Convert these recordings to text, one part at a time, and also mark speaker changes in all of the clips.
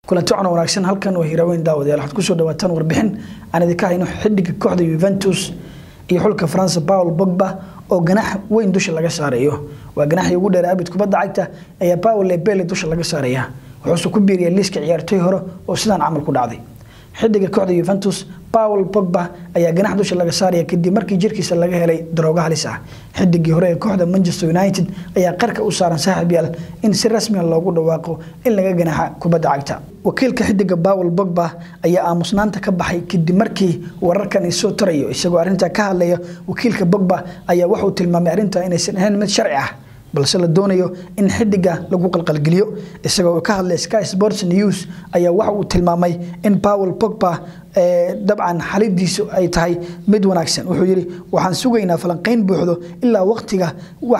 Speaker 1: kulanti wanaagsan halkan oo Hiiraaweyn daawadayaal waxaad ku soo dhawaataan warbixin aan idinka hayno xiddiga kooxda Juventus iyo xulka France Paul Pogba oo ganax weyn dusha laga saarayo waa ganaxii ugu dheer abid kubadda cagta ayaa Paul Lebele dusha laga saaraya wuxuu ku biiriyay liiska ciyaartoy hore oo sidaan camal ku dhacday xiddiga kooxda Juventus Paul Pogba ayaa ganax dusha laga saaraya kadib markii jirkiisa laga helay darooga halis ah xiddigii hore ee kooxda Manchester United ayaa qarka u saaran saaxiibayaal in si rasmi ah loogu dhawaaqo in laga ganaxa kubadda cagta wakiilka xiddiga Paul Pogba ayaa aamusnaanta ka baxay kadib markii wararkan ay soo tarayo isagoo arinta ka hadlaya wakiilka Pogba ayaa wuxuu tilmaamay arinta inaysan ahayn mid sharci ah balse la doonayo in xiddiga lagu qalqalgeliyo isagoo ka hadlay Sky Sports News ayaa waxa uu tilmaamay in Paul Pogba dabcan xalidiisu ay tahay mid wanaagsan wuxuu yiri waxaan sugaynaa falanqeyn buuxdo ilaa waqtiga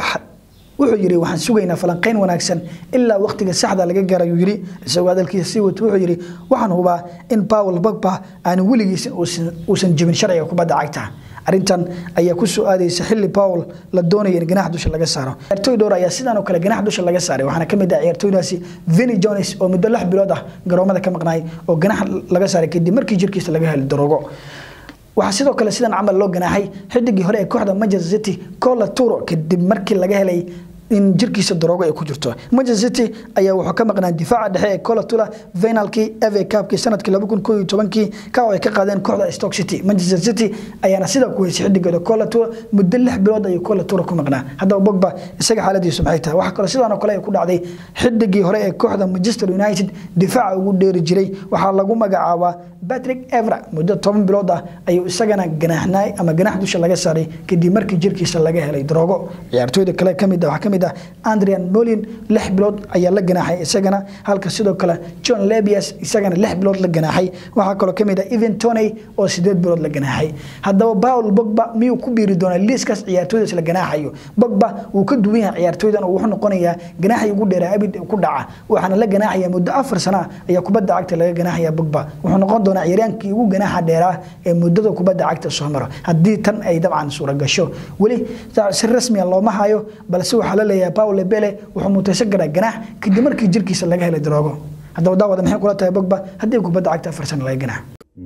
Speaker 1: wuxuu yiri waxaan sugaynaa falanqeyn wanaagsan ilaa waqtiga saxda laga gaarayo yiri isagoo hadalkiisa sii wato wuxuu yiri waxaan hubaa in Paul Pogba aan weligiis uusan jibin sharciga kubadda cagta arintan ayaa ku soo aadaysa xilli Paul la doonayo in ganax dusha laga saaro ciyaartoy door ayaa sidaan oo kale ganax dusha laga saaray waxaana kamid ah ciyaartoydaasi Vinny Jones oo muddo 6 bilood ah garoomada ka maqnaay oo ganax laga saaray kadib markii jirkiisa laga helay daroogo waxa sidoo kale sidaan camal loo ganaxay xiddigii hore ee kooxda Manchester City Kolo Toure kadib markii laga helay in jirkiisa daroogo ay ku jirto Manchester City ayaa wuxuu ka maqnaa difaaca dhexe ee Kolo Toure finalkii FA Cup sanadkii 2011 ka oo ay ka qaadeen kooxda Stoke City Manchester City ayaana sida ku heysay xiddiga Kolo Toure muddo 6 bilood ayuu Kolo Toure ku maqnaa hadda Pogba isaga xaaladiisu maxay tahay waxa kale sidaan oo kale ay ku dhacday xiddigii hore ee kooxda Manchester United difaaca ugu dheeri jiray waxa lagu magacaabaa Patrick Evra muddo 10 bilood ah ayuu isagana ganaxnay ama ganax dusha laga saaray kadib markii jirkiisa laga helay daroogo ciyaartoyda kale kamid ah Adrian Molin 6 bilood ayaa la ganaxay isagana halka sidoo kale John Lebias isagana 6 bilood la ganaxay waxa kale kamid ah Ivan Toney oo 8 bilood la ganaxay hadaba Paul Pogba miyuu ku biiri doonaa liiskaas ciyaartoyda la ganaxayo Pogba uu ka duwan yahay ciyaartoydan oo wuxuu noqonayaa ganaxii ugu dheer abid ku dhaca waxaana la ganaxaya muddo 4 sano ayaa kubadda cagta laga ganaxaya Pogba wuxuu noqon doonaa ciyaaryankii ugu ganaxa dheeraa ee muddada kubadda cagta soo maro hadii tan ay dabcan suura gasho wali si rasmi ah looma hayo balse waxa la Paul Lebele wuxuu mutaysan garaa ganax kadib markii jirkiisa laga helay daroogo hadaba daawada maxay kula tahay Pogba hadii kubadda cagta farsan laga ganax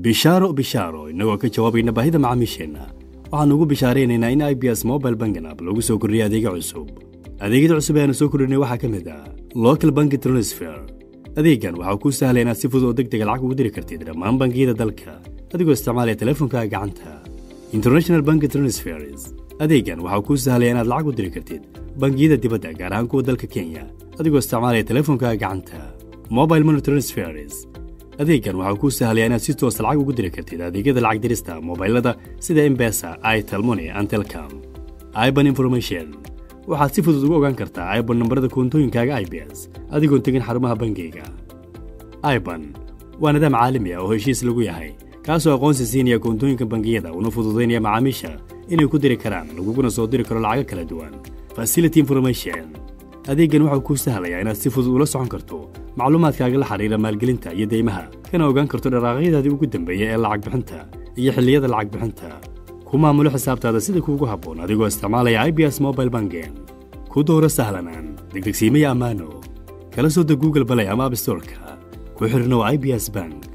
Speaker 2: bishaaro inagoo ka jawaabayna baahida macaamiisheena waxaan ugu bishaareynaa in IBS Mobile Banking app lagu soo kordhiyay adeeg cusub adeegyada cusub ee aan soo kordhinay waxa kamid ah Local Bank Transfer adeegan waxa uu ku sahlay inaad si fudud oo degdeg lacag ugu diri kartid dhammaan bangiyada dalka adigoo isticmaalaya telefoonka gacanta International Bank Transfers adeegan waxa uu ku sahlay inaad lacag u diri kartid bangiyada dibadda gaar ahaan kuwa dalka Kenya adigoo isticmaalaya telefoonka gacanta Mobile Money Transfers adeegan waxa uu ku sahlay inaad si toos lacag ugu diri kartid adeegyada lacag dirista mobilada sida M-Pesa, Airtel Money and Telcom IBAN Information waxaad si fudud ugu ogaan kartaa IBAN nambarada koontooyinkaaga IBS adigoo tegin xarumaha bangiga IBAN waa nidaam caalami ah oo heshiis lagu yahay kaasoo aqoonsi siinaya koontooyinka bangiyada una fududeynaya macaamiisha inay ku diri karaan laguna soo diri karo lacag kala duwan Facility Information adeegan waxa uu ku sahlayaa inaad si fudud ula socon karto macluumaadkaaga la xiriira maalgelinta iyo deymaha kana ogaan karto dhaqdhaqaaqyadaadii ugu dambeeyay ee lacag bixinta iyo xilliyada lacag bixinta ku maamulo xisaabtaada sida kuugu habboon adigoo isticmaalaya IBS Mobile Banking ku dooro sahlanaan degdegsiimaya ammaano kala soo deg Google Play ama App Store-ka ku xirnow IBS Bank